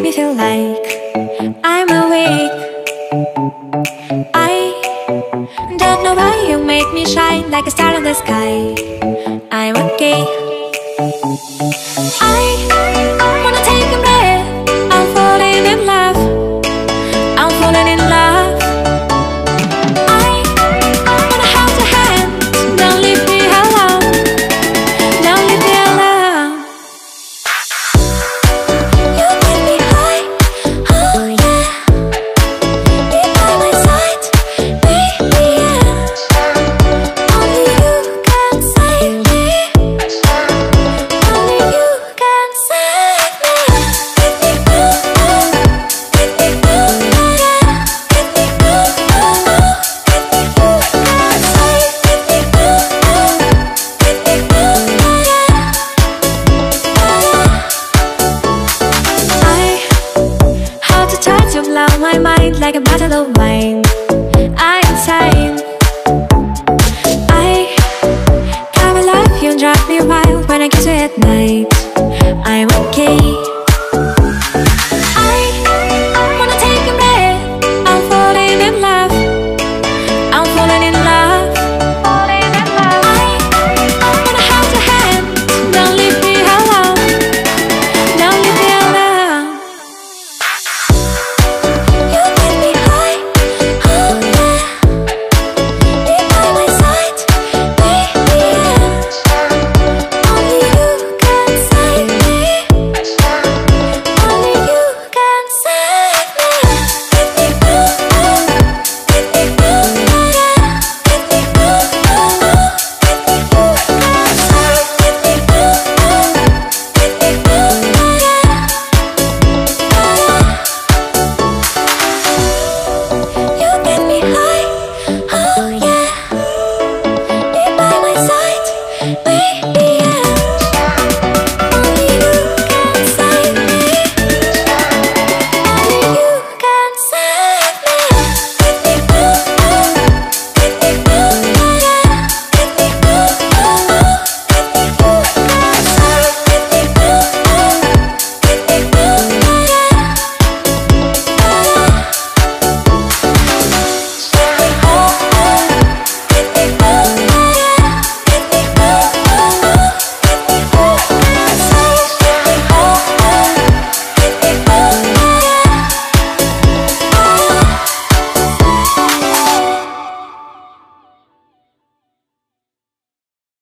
me feel like I'm awake. I don't know why you make me shine like a star in the sky. I'm okay. I wanna take a breath. I'm falling in love. I'm falling in love. I wanna hold your hand. Don't leave me alone. Don't leave me alone. You take me high, oh yeah. Be by my side, baby, yeah. Only you can save me. Only you can save me. Get me through, get me through, yeah. Get me through, get me through, can save. Get me through, get me through, yeah. How to touch you blow my mind like a bottle of wine. I'm insane. I come alive, you drive me wild when I kiss you at night.